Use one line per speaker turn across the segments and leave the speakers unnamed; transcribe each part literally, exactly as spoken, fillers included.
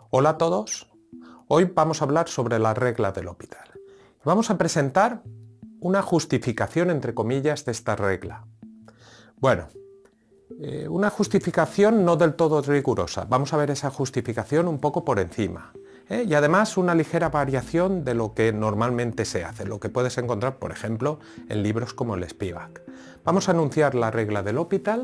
Hola a todos, hoy vamos a hablar sobre la regla de L'Hopital. Vamos a presentar una justificación entre comillas de esta regla. Bueno, eh, una justificación no del todo rigurosa, vamos a ver esa justificación un poco por encima. ¿eh? Y además una ligera variación de lo que normalmente se hace, lo que puedes encontrar por ejemplo en libros como el Spivak. Vamos a anunciar la regla de L'Hopital,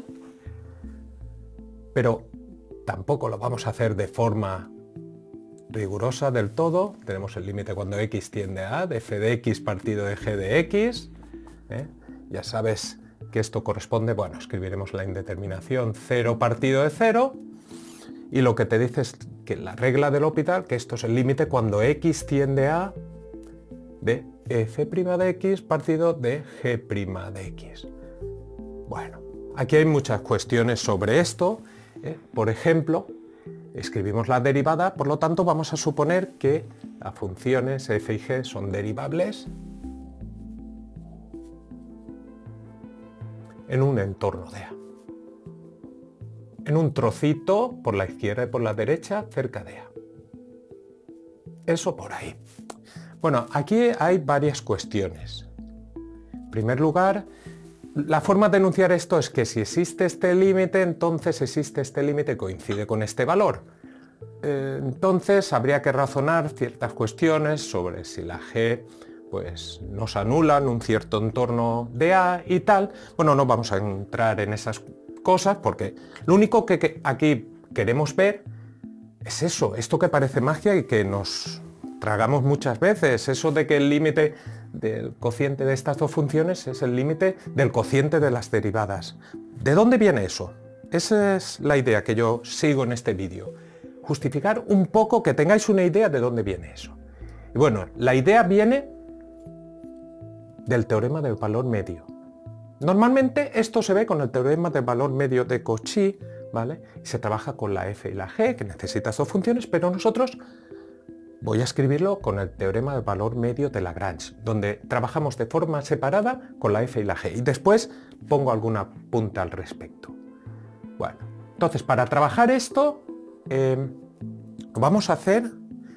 pero tampoco lo vamos a hacer de forma rigurosa del todo. Tenemos el límite cuando x tiende a a de f de x partido de g de x. ¿eh? Ya sabes que esto corresponde, bueno, escribiremos la indeterminación cero partido de cero, y lo que te dice es que la regla de L'Hopital, que esto es el límite cuando x tiende a de f' de x partido de g' de x. Bueno, aquí hay muchas cuestiones sobre esto. ¿eh? Por ejemplo, escribimos la derivada, por lo tanto vamos a suponer que las funciones f y g son derivables en un entorno de A. En un trocito por la izquierda y por la derecha cerca de A. Eso por ahí. Bueno, aquí hay varias cuestiones. En primer lugar, la forma de enunciar esto es que si existe este límite, entonces existe este límite que coincide con este valor. Eh, entonces habría que razonar ciertas cuestiones sobre si la g pues, nos anula en un cierto entorno de A y tal. Bueno, no vamos a entrar en esas cosas porque lo único que, que aquí queremos ver es eso, esto que parece magia y que nos tragamos muchas veces, eso de que el límite del cociente de estas dos funciones es el límite del cociente de las derivadas. ¿De dónde viene eso? Esa es la idea que yo sigo en este vídeo. Justificar un poco, que tengáis una idea de dónde viene eso. Y bueno, la idea viene del teorema del valor medio. Normalmente esto se ve con el teorema del valor medio de Cauchy, ¿vale? Y se trabaja con la f y la g, que necesita dos funciones, pero nosotros voy a escribirlo con el teorema del valor medio de Lagrange, donde trabajamos de forma separada con la f y la g, y después pongo alguna punta al respecto. Bueno, entonces para trabajar esto, eh, lo vamos a hacer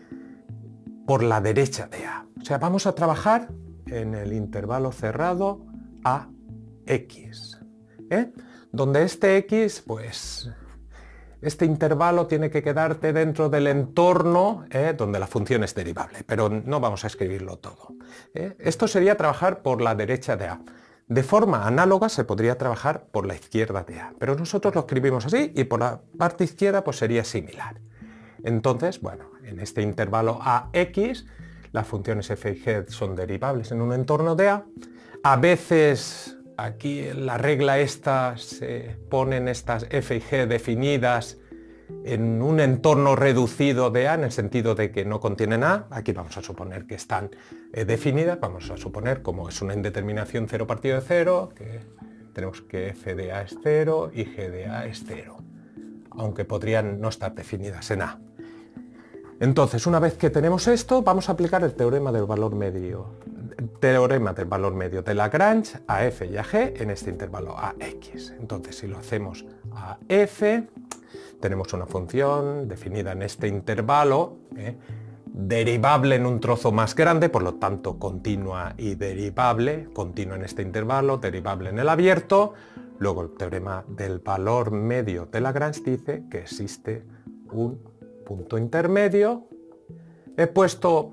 por la derecha de A. O sea, vamos a trabajar en el intervalo cerrado a x, ¿eh? Donde este x, pues, este intervalo tiene que quedarte dentro del entorno ¿eh? donde la función es derivable, pero no vamos a escribirlo todo. ¿eh? Esto sería trabajar por la derecha de A. De forma análoga se podría trabajar por la izquierda de A, pero nosotros lo escribimos así y por la parte izquierda pues sería similar. Entonces, bueno, en este intervalo a x, las funciones f y g son derivables en un entorno de A. A veces aquí en la regla esta se ponen estas f y g definidas en un entorno reducido de A, en el sentido de que no contienen A. Aquí vamos a suponer que están eh, definidas, vamos a suponer, como es una indeterminación cero partido de cero, que tenemos que f de A es cero y g de A es cero, aunque podrían no estar definidas en A. Entonces, una vez que tenemos esto, vamos a aplicar el teorema del valor medio, teorema del valor medio de Lagrange a f y a g en este intervalo a x. Entonces, si lo hacemos a f, tenemos una función definida en este intervalo, ¿eh? derivable en un trozo más grande, por lo tanto continua y derivable, continua en este intervalo, derivable en el abierto. Luego el teorema del valor medio de Lagrange dice que existe un punto intermedio. He puesto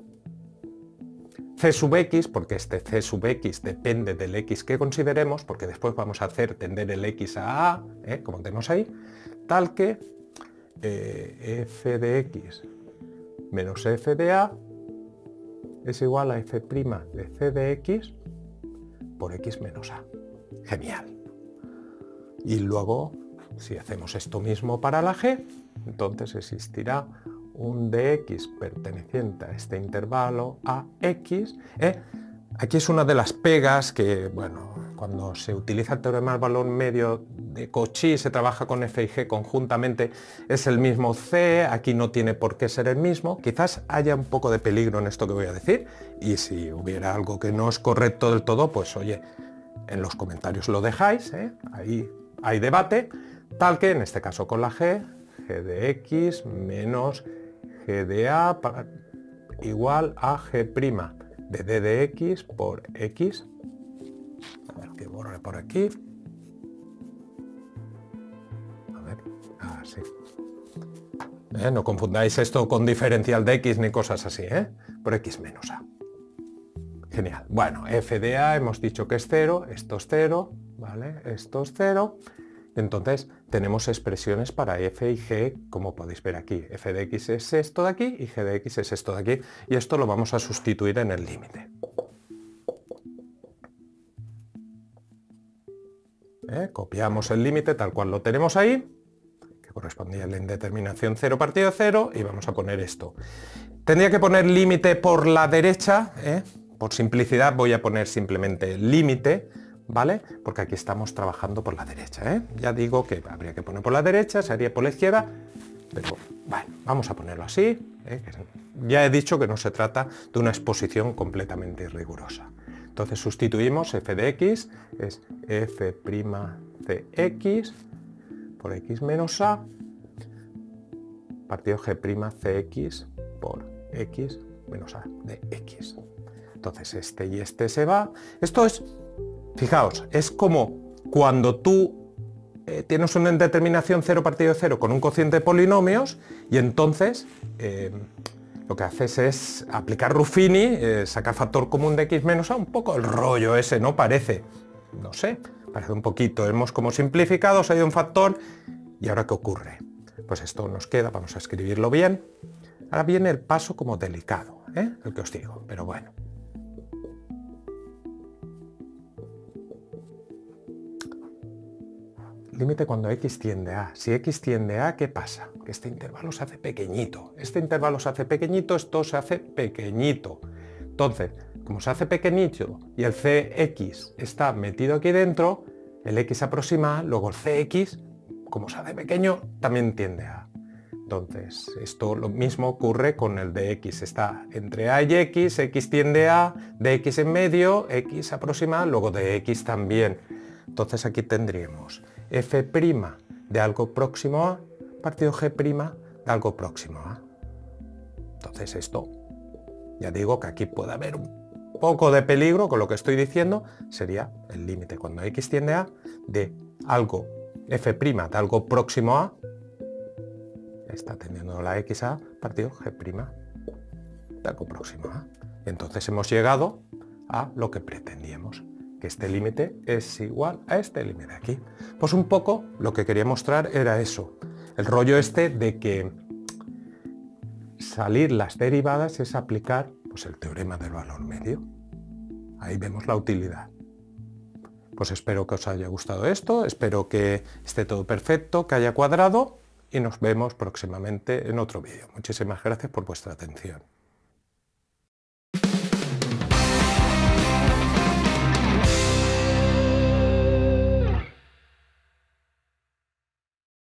c sub x porque este c sub x depende del x que consideremos, porque después vamos a hacer tender el x a a, ¿eh? como tenemos ahí, tal que eh, f de x menos f de a es igual a f' de c de x por x menos a. Genial. Y luego, si hacemos esto mismo para la g, entonces existirá un dx perteneciente a este intervalo a x. ¿eh? Aquí es una de las pegas que, bueno, cuando se utiliza el teorema del valor medio de Cauchy, se trabaja con f y g conjuntamente, es el mismo c, aquí no tiene por qué ser el mismo. Quizás haya un poco de peligro en esto que voy a decir, y si hubiera algo que no es correcto del todo, pues oye, en los comentarios lo dejáis, ¿eh? Ahí hay debate, tal que en este caso con la g, g de x menos G de A igual a G' de D de X por X. A ver que borre por aquí. A ver, así. ¿Eh? No confundáis esto con diferencial de X ni cosas así, ¿eh? Por X menos A. Genial. Bueno, f de A hemos dicho que es cero, esto es cero, ¿vale? Esto es cero. Entonces tenemos expresiones para f y g, como podéis ver aquí. F de x es esto de aquí y g de x es esto de aquí. Y esto lo vamos a sustituir en el límite. ¿Eh? Copiamos el límite tal cual lo tenemos ahí, que correspondía a la indeterminación cero partido de cero, y vamos a poner esto. Tendría que poner límite por la derecha, ¿eh? Por simplicidad voy a poner simplemente límite, ¿vale? Porque aquí estamos trabajando por la derecha, ¿eh? Ya digo que habría que poner por la derecha, se haría por la izquierda, pero bueno, vamos a ponerlo así, ¿eh? Ya he dicho que no se trata de una exposición completamente rigurosa. Entonces sustituimos f de x, es f' de x por x menos a, partido g' cx por x menos a de x. Entonces este y este se va. Esto es, fijaos, es como cuando tú eh, tienes una indeterminación cero partido de cero con un cociente de polinomios y entonces eh, lo que haces es aplicar Ruffini, eh, sacar factor común de x menos a, un poco el rollo ese, ¿no? Parece, no sé, parece un poquito. Hemos como simplificado, se ha ido un factor y ahora ¿qué ocurre? Pues esto nos queda, vamos a escribirlo bien. Ahora viene el paso como delicado, ¿eh? El que os digo, pero bueno. Límite cuando x tiende a. Si x tiende a, ¿qué pasa? Que este intervalo se hace pequeñito. Este intervalo se hace pequeñito, esto se hace pequeñito. Entonces, como se hace pequeñito y el cx está metido aquí dentro, el x aproxima, luego el cx, como se hace pequeño, también tiende a. Entonces, esto lo mismo ocurre con el de x. Está entre a y x, x tiende a, de x en medio, x aproxima, luego de x también. Entonces aquí tendríamos f' de algo próximo a partido g' de algo próximo a. Entonces esto, ya digo que aquí puede haber un poco de peligro con lo que estoy diciendo, sería el límite cuando x tiende a de algo f' de algo próximo a, está tendiendo la x a partido g' de algo próximo a. Entonces hemos llegado a lo que pretendíamos, que este límite es igual a este límite de aquí. Pues un poco lo que quería mostrar era eso, el rollo este de que salir las derivadas es aplicar pues, el teorema del valor medio. Ahí vemos la utilidad. Pues espero que os haya gustado esto, espero que esté todo perfecto, que haya cuadrado y nos vemos próximamente en otro vídeo. Muchísimas gracias por vuestra atención.